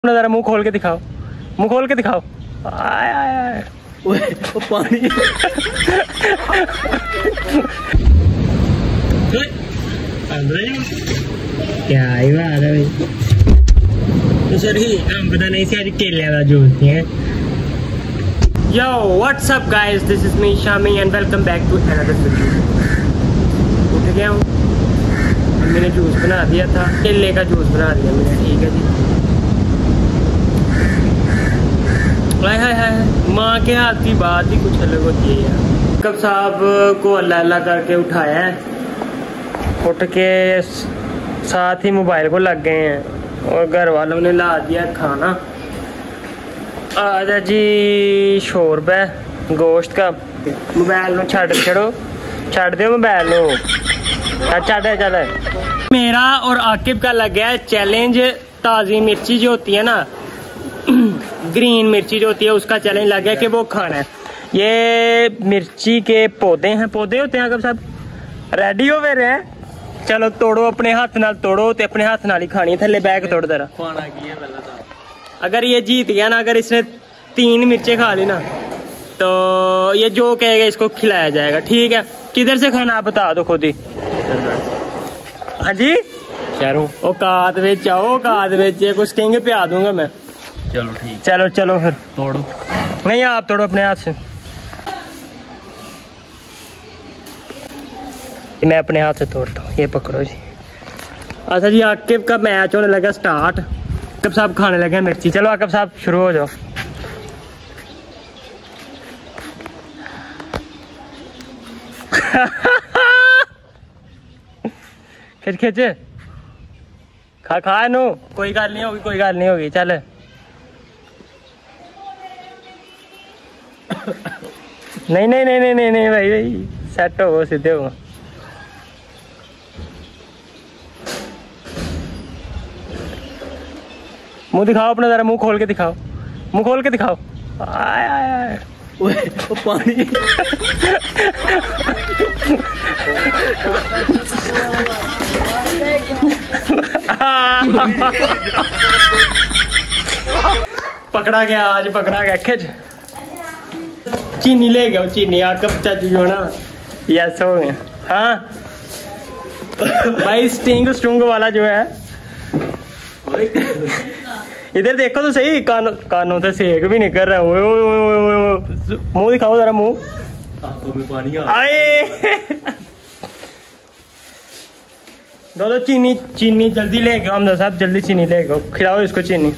जरा मुंह खोल के दिखाओ, मुंह खोल के दिखाओ। आय आय आय वो पानी क्या ही बात है भाई। सॉरी हम पता नहीं से आज केले का जूस नहीं है। Yo, what's up guys? This is me Shami and welcome back to another video। उठ गया हूँ, मैंने जूस बना दिया था, केले का जूस बना दिया मैंने। ठीक है जी। हाय हाय हाय, माँ के हाथ की बात ही कुछ अलग होती है यार। कब साहब को अल्लाह अल्लाह करके उठाया है, उठ के साथ ही मोबाइल को लग गए हैं और घर वालों ने ला दिया खाना। आजा जी शोरब है गोश्त का। मोबाइल में छड़ो छड़ दो मोबाइल नो। चल मेरा और आकिब का लग गया है चैलेंज। ताज़ी मिर्ची जो होती है ना, ग्रीन मिर्ची जो होती है, उसका चैलेंज लग गया कि वो खाना है। ये मिर्ची के पौधे हैं, पौधे होते हैं कब सब रेडी हो गए हैं। चलो तोड़ो, अपने हाथ नाल तोड़ो ते अपने हाथ नाल ही खानी है। थले बैग तोड़ जरा। अगर ये जीत गया ना, अगर इसने 3 मिर्चें खा ली ना, तो ये जो कहेगा इसको खिलाया जाएगा। ठीक है, किधर से खाना आप बता दो खुद ही। हाँ जी शहरों औकात में आओ, औकात में कुछ स्टिंग पे आ दूंगा मैं। चलो ठीक, चलो चलो फिर तोड़ो। नहीं आप तोड़ो अपने हाथ से, मैं अपने हाथ से तोड़ता हूँ। ये पकड़ो जी। अच्छा जी, आकिब का मैच होने लगा स्टार्ट। आकिब साहब खाने लगे मिर्ची। चलो आकिब साहब शुरू हो जाओ। खिच खिच खा नो, कोई गल नहीं होगी, कोई गल नहीं होगी। चल नहीं नहीं नहीं नहीं नहीं नहीं भाई भाई सेट हो, सीधे हो। मुंह दिखाओ अपना, जरा मुंह खोल के दिखाओ, मुंह खोल के दिखाओ। आय आय आय वो पानी पकड़ा गया, आज पकड़ा गया। खिच चीनी ले गया, चीनी आकब चाचू जो ना यस हो गया। हाँ भाई स्टिंग वाला जो है, इधर देखो तो सही, कानों से सेक भी निकल रहा है। मुंह दिखाओ जरा, मुंह आए। दो चीनी, चीनी जल्दी ले गया हमदा साहब, जल्दी चीनी ले गया। खिलाओ इसको चीनी।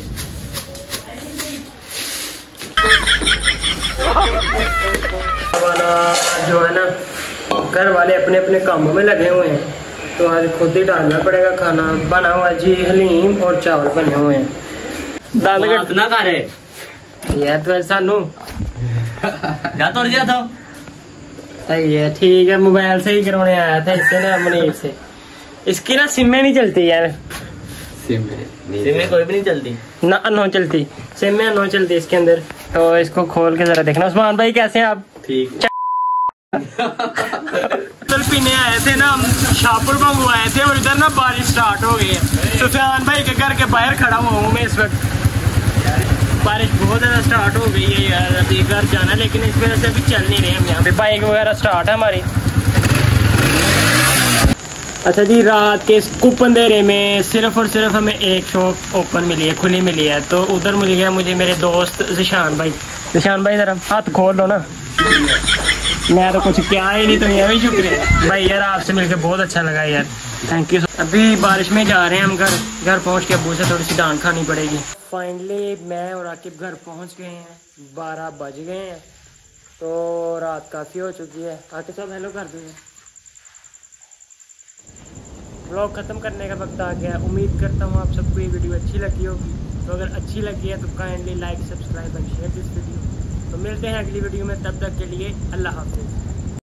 जो है ना, घर वाले अपने अपने कामों में लगे हुए हैं, तो आज खुद ही डालना पड़ेगा खाना। बना हुआ जी हलीम और चावल बने हुए हैं। दाल ना खा रहे यार, तो सानू जा तोड़ दिया था। सही है, ठीक है। मोबाइल से ही करवाने आया था इससे ना, मनीष से। इसकी ना सिम में नहीं चलती यार, सिम में कोई भी नहीं चलती ना, नो चलती सिम में, नो चलती इसके अंदर। तो इसको खोल के जरा देखना। उस्मान भाई कैसे हैं आप? ठीक। पीने आए थे ना, हम शाहपुर बंगू आए थे और इधर ना बारिश स्टार्ट हो गई है। सुफियान भाई के घर के बाहर खड़ा हुआ हूँ मैं इस वक्त। बारिश बहुत ज़्यादा स्टार्ट हो गई है यार, अभी घर जाना, लेकिन इस वजह से अभी चल नहीं रहे हम यहाँ पे। बाइक वगैरह स्टार्ट है हमारी। अच्छा जी, रात के कुप अंधेरे में सिर्फ और सिर्फ हमें एक शॉप ओपन मिली है, खुली मिली है। तो उधर मिल गया मुझे मेरे दोस्त जिशान भाई। जिशान भाई जरा हाथ खोल लो ना, मैं तो कुछ क्या ही नहीं, तो ये भी शुक्रिया भाई यार, आपसे मिलकर बहुत अच्छा लगा यार, थैंक यू। अभी बारिश में जा रहे हैं हम घर पहुंच के अब्बू से थोड़ी सी डांट खानी पड़ेगी। फाइनली मैं और आकिब घर पहुंच गए हैं, 12 बज गए हैं, तो रात काफ़ी हो चुकी है। आकिब साहब हेलो कर दीजिए। ब्लॉग ख़त्म करने का वक्त आ गया। उम्मीद करता हूँ आप सबको ये वीडियो अच्छी लगी होगी। तो अगर अच्छी लगी है तो kindly like, subscribe and share this video. तो मिलते हैं अगली वीडियो में, तब तक के लिए अल्लाह हाफिज़।